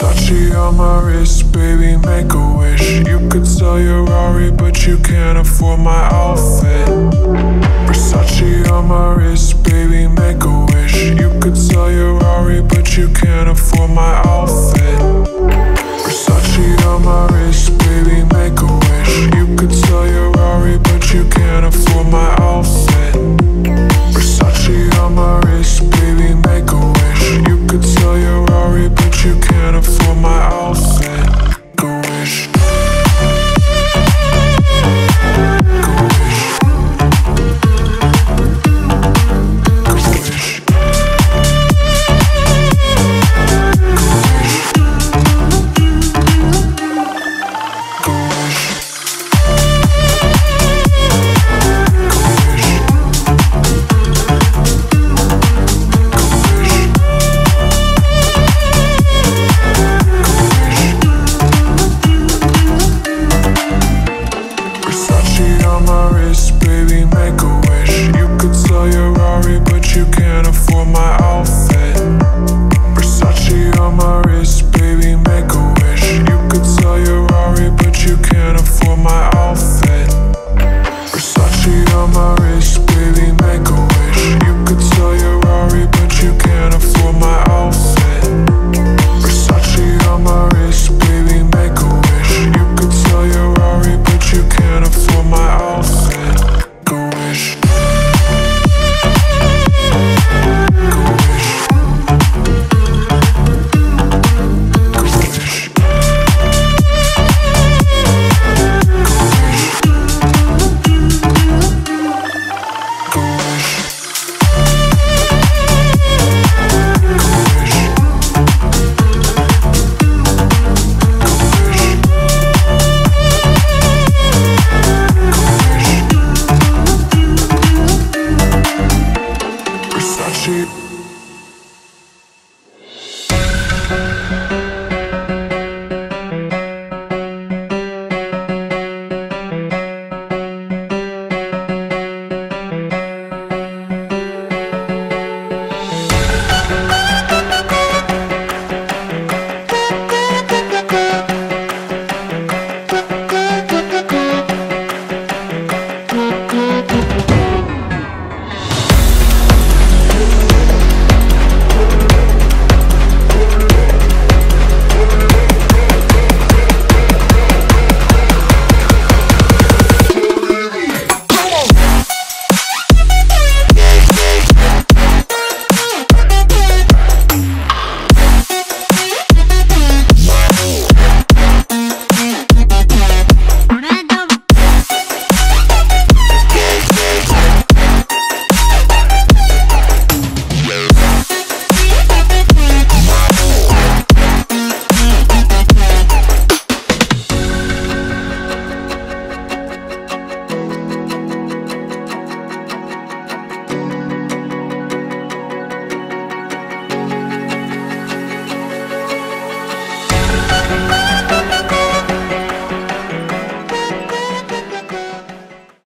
Versace on my wrist, baby, make a wish. You could sell your Rari, but you can't afford my outfit. Versace on my wrist, baby, make a wish. You could sell your Rari, but you can't afford my outfit. Versace on my wrist, baby, make a wish. You could sell your Rari, but you can't afford my outfit. Versace on my wrist, baby, make a wish. You could sell your Rari, but you can't